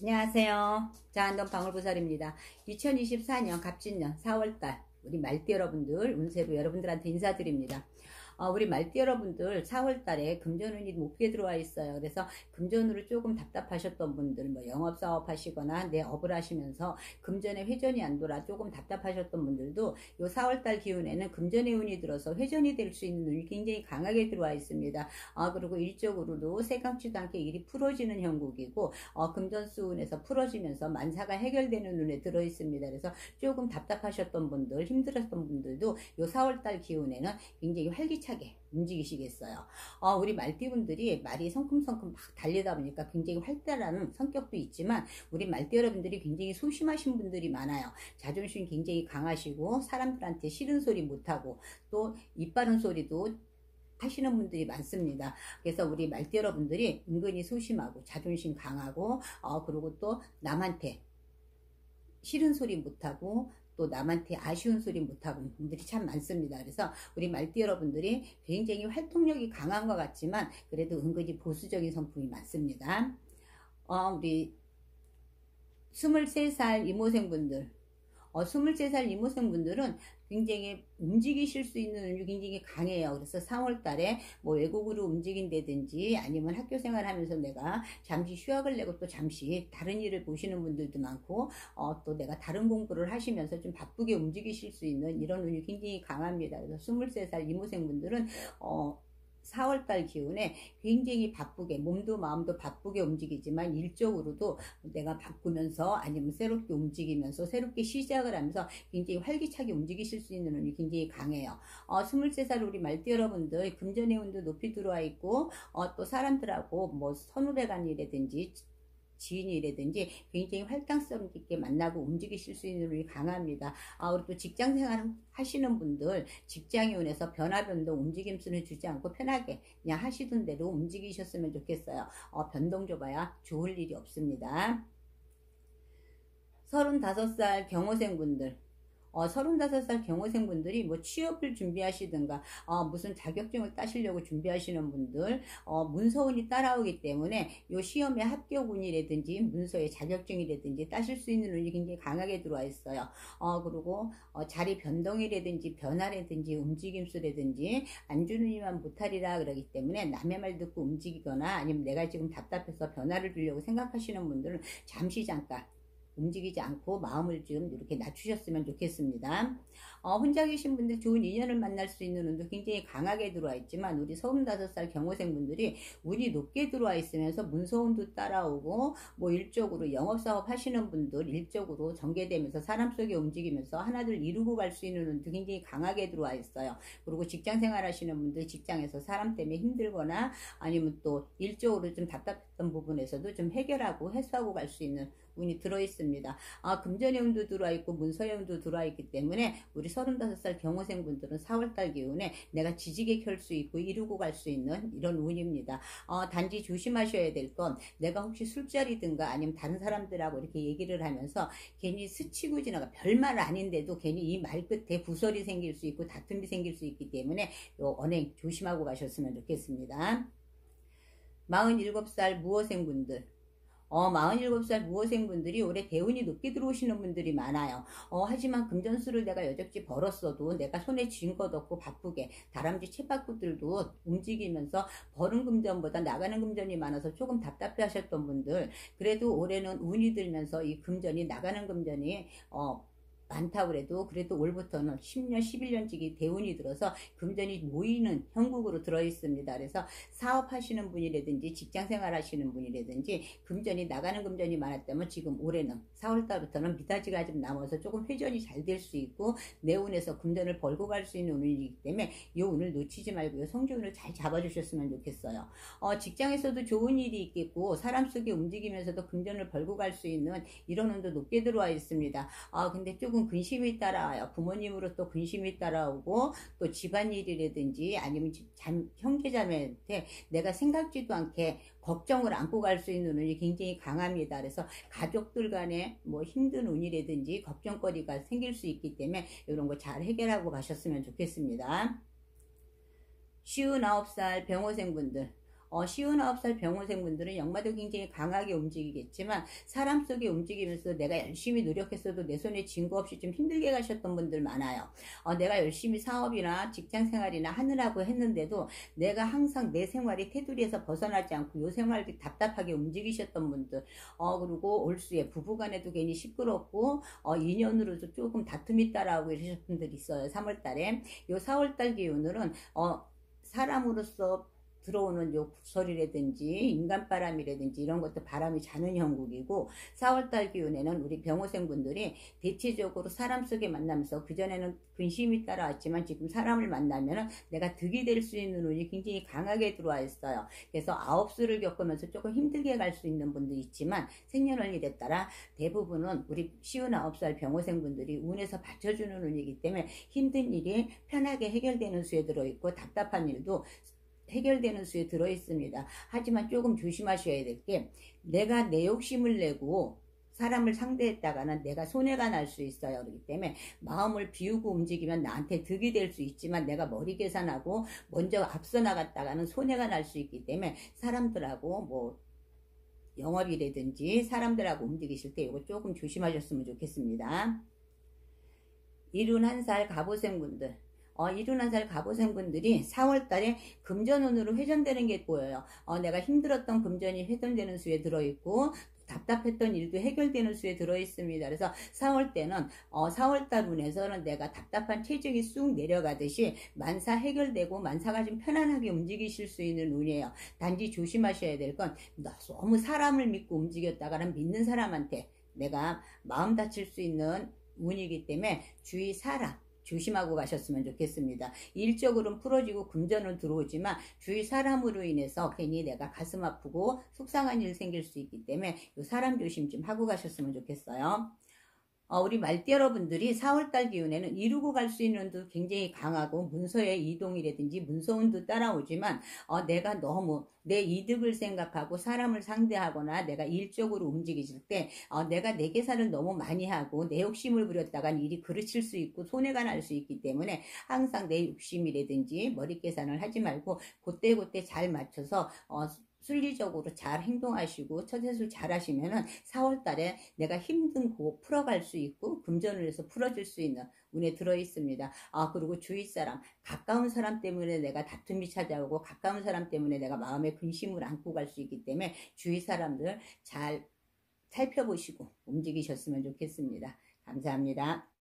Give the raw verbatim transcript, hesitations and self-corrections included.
안녕하세요. 자한동 방울보살입니다. 이천이십사 년 갑진년 사월달 우리 말띠 여러분들 운세로 여러분들한테 인사드립니다. 어, 우리 말띠 여러분들 사월달에 금전운이 높게 들어와 있어요. 그래서 금전으로 조금 답답하셨던 분들, 뭐 영업사업 하시거나 내 업을 하시면서 금전에 회전이 안 돌아 조금 답답하셨던 분들도 요 사월달 기운에는 금전의 운이 들어서 회전이 될 수 있는 운이 굉장히 강하게 들어와 있습니다. 아, 그리고 일적으로도 새kam지도 않게 일이 풀어지는 형국이고 어, 금전수운에서 풀어지면서 만사가 해결되는 운에 들어 있습니다. 그래서 조금 답답하셨던 분들, 힘들었던 분들도 요 사월달 기운에는 굉장히 활기차게 움직이시겠어요. 어, 우리 말띠분들이 말이 성큼성큼 막 달리다 보니까 굉장히 활달한 성격도 있지만 우리 말띠 여러분들이 굉장히 소심하신 분들이 많아요. 자존심 굉장히 강하시고 사람들한테 싫은 소리 못하고 또 입 바른 소리도 하시는 분들이 많습니다. 그래서 우리 말띠 여러분들이 은근히 소심하고 자존심 강하고 어, 그리고 또 남한테 싫은 소리 못하고 또 남한테 아쉬운 소리 못하고 분들이 참 많습니다. 그래서 우리 말띠 여러분들이 굉장히 활동력이 강한 것 같지만 그래도 은근히 보수적인 성품이 많습니다. 어, 우리 스물세 살 이모생분들 어, 스물세 살 이모생분들은 굉장히 움직이실 수 있는 운이 굉장히 강해요. 그래서 사월 달에 뭐 외국으로 움직인다든지 아니면 학교 생활하면서 내가 잠시 휴학을 내고 또 잠시 다른 일을 보시는 분들도 많고 어, 또 내가 다른 공부를 하시면서 좀 바쁘게 움직이실 수 있는 이런 운이 굉장히 강합니다. 그래서 스물세 살 이모생분들은 어, 사월달 기운에 굉장히 바쁘게 몸도 마음도 바쁘게 움직이지만 일적으로도 내가 바꾸면서 아니면 새롭게 움직이면서 새롭게 시작을 하면서 굉장히 활기차게 움직이실 수 있는 운이 굉장히 강해요. 어, 스물세 살 우리 말띠 여러분들 금전의 운도 높이 들어와 있고 어, 또 사람들하고 뭐 선후배간이라든지 지인이라든지 굉장히 활당성 있게 만나고 움직이실 수 있는 운이 강합니다. 아, 우리 또 직장생활 하시는 분들 직장에 운에서 변화 변동 움직임 수는 주지 않고 편하게 그냥 하시던 대로 움직이셨으면 좋겠어요. 어, 변동 줘봐야 좋을 일이 없습니다. 서른다섯 살 경호생분들 어, 서른다섯 살 경호생분들이 뭐 취업을 준비하시든가 어, 무슨 자격증을 따시려고 준비하시는 분들 어, 문서운이 따라오기 때문에 요 시험의 합격운이라든지 문서의 자격증이라든지 따실 수 있는 운이 굉장히 강하게 들어와 있어요. 어, 그리고 어, 자리 변동이라든지 변화라든지 움직임수라든지 안 주는 이만 못하리라 그러기 때문에 남의 말 듣고 움직이거나 아니면 내가 지금 답답해서 변화를 주려고 생각하시는 분들은 잠시 잠깐 움직이지 않고 마음을 좀 이렇게 낮추셨으면 좋겠습니다. 어, 혼자 계신 분들 좋은 인연을 만날 수 있는 운도 굉장히 강하게 들어와 있지만 우리 서른다섯 살 경호생분들이 운이 높게 들어와 있으면서 문서운도 따라오고 뭐 일적으로 영업사업 하시는 분들 일적으로 전개되면서 사람 속에 움직이면서 하나둘 이루고 갈 수 있는 운도 굉장히 강하게 들어와 있어요. 그리고 직장생활 하시는 분들 직장에서 사람 때문에 힘들거나 아니면 또 일적으로 좀 답답했던 부분에서도 좀 해결하고 해소하고 갈 수 있는 운이 들어있습니다. 아, 금전의 운도 들어와있고 문서의 운도 들어와있기 때문에 우리 서른다섯 살 경호생분들은 사월달 기운에 내가 지지게 켤 수 있고 이루고 갈 수 있는 이런 운입니다. 어, 단지 조심하셔야 될 건 내가 혹시 술자리든가 아니면 다른 사람들하고 이렇게 얘기를 하면서 괜히 스치고 지나가 별말 아닌데도 괜히 이 말 끝에 구설이 생길 수 있고 다툼이 생길 수 있기 때문에 요 언행 조심하고 가셨으면 좋겠습니다. 마흔일곱 살 무호생분들 어, 마흔일곱 살 무호생분들이 올해 대운이 높게 들어오시는 분들이 많아요. 어, 하지만 금전수를 내가 여적지 벌었어도 내가 손에 쥔 것 없고 바쁘게 다람쥐 쳇바퀴들도 움직이면서 버는 금전보다 나가는 금전이 많아서 조금 답답해 하셨던 분들 그래도 올해는 운이 들면서 이 금전이 나가는 금전이 어, 많다고 그래도 그래도 올부터는 십 년, 십일 년씩이 대운이 들어서 금전이 모이는 형국으로 들어있습니다. 그래서 사업하시는 분이라든지 직장생활 하시는 분이라든지 금전이 나가는 금전이 많았다면 지금 올해는 사월달부터는 미닫이가 좀 남아서 조금 회전이 잘 될 수 있고 내 운에서 금전을 벌고 갈 수 있는 운이기 때문에 이 운을 놓치지 말고요. 성주운을 잘 잡아주셨으면 좋겠어요. 어, 직장에서도 좋은 일이 있겠고 사람 속에 움직이면서도 금전을 벌고 갈 수 있는 이런 운도 높게 들어와 있습니다. 아, 근데 조금 근심이 따라와요. 부모님으로 또 근심이 따라오고 또 집안일이라든지 아니면 잠, 형제자매한테 내가 생각지도 않게 걱정을 안고 갈 수 있는 운이 굉장히 강합니다. 그래서 가족들 간에 뭐 힘든 운이라든지 걱정거리가 생길 수 있기 때문에 이런 거 잘 해결하고 가셨으면 좋겠습니다. 쉰아홉 살 병호생분들 어, 쉬운아홉 살 병호생분들은 역마도 굉장히 강하게 움직이겠지만 사람 속에 움직이면서 내가 열심히 노력했어도 내 손에 쥔거 없이 좀 힘들게 가셨던 분들 많아요. 어, 내가 열심히 사업이나 직장생활이나 하느라고 했는데도 내가 항상 내 생활이 테두리에서 벗어나지 않고 요 생활이 답답하게 움직이셨던 분들, 어, 그리고 올수에 부부간에도 괜히 시끄럽고 어, 인연으로도 조금 다툼이 따라오고 이러셨던 분들 있어요. 삼월 달에 요 사월 달 기운으로는 어, 사람으로서 들어오는 요 구설이라든지 인간바람이라든지 이런 것도 바람이 자는 형국이고, 사월달 기운에는 우리 병호생분들이 대체적으로 사람 속에 만나면서 그전에는 근심이 따라왔지만 지금 사람을 만나면 내가 득이 될 수 있는 운이 굉장히 강하게 들어와 있어요. 그래서 아홉수를 겪으면서 조금 힘들게 갈 수 있는 분도 있지만 생년월일에 따라 대부분은 우리 쉬운 아홉 살 병호생분들이 운에서 받쳐주는 운이기 때문에 힘든 일이 편하게 해결되는 수에 들어있고 답답한 일도 해결되는 수에 들어있습니다. 하지만 조금 조심하셔야 될 게, 내가 내 욕심을 내고 사람을 상대했다가는 내가 손해가 날 수 있어요. 그렇기 때문에 마음을 비우고 움직이면 나한테 득이 될 수 있지만 내가 머리 계산하고 먼저 앞서 나갔다가는 손해가 날 수 있기 때문에 사람들하고 뭐 영업이라든지 사람들하고 움직이실 때 이거 조금 조심하셨으면 좋겠습니다. 일흔한 살 갑오생분들, 어, 일흔한 살 갑오생분들이 사월 달에 금전운으로 회전되는 게 보여요. 어, 내가 힘들었던 금전이 회전되는 수에 들어있고 답답했던 일도 해결되는 수에 들어있습니다. 그래서 사월 때는 어, 사월 달 운에서는 내가 답답한 체중이 쑥 내려가듯이 만사 해결되고 만사가 좀 편안하게 움직이실 수 있는 운이에요. 단지 조심하셔야 될 건 너무 사람을 믿고 움직였다가는 믿는 사람한테 내가 마음 다칠 수 있는 운이기 때문에 주위 사람 조심하고 가셨으면 좋겠습니다. 일적으로는 풀어지고 금전은 들어오지만 주위 사람으로 인해서 괜히 내가 가슴 아프고 속상한 일 생길 수 있기 때문에 이 사람 조심 좀 하고 가셨으면 좋겠어요. 어, 우리 말띠 여러분들이 사월달 기운에는 이루고 갈 수 있는 운도 굉장히 강하고 문서의 이동이라든지 문서운도 따라오지만 어, 내가 너무 내 이득을 생각하고 사람을 상대하거나 내가 일적으로 움직이실 때 어, 내가 내 계산을 너무 많이 하고 내 욕심을 부렸다간 일이 그르칠 수 있고 손해가 날 수 있기 때문에 항상 내 욕심이라든지 머리 계산을 하지 말고 그때그때 잘 맞춰서 어, 순리적으로 잘 행동하시고 처세술 잘 하시면은 사월 달에 내가 힘든 거 풀어갈 수 있고 금전을 해서 풀어질 수 있는 운에 들어 있습니다. 아, 그리고 주위 사람, 가까운 사람 때문에 내가 다툼이 찾아오고 가까운 사람 때문에 내가 마음에 근심을 안고 갈 수 있기 때문에 주위 사람들 잘 살펴보시고 움직이셨으면 좋겠습니다. 감사합니다.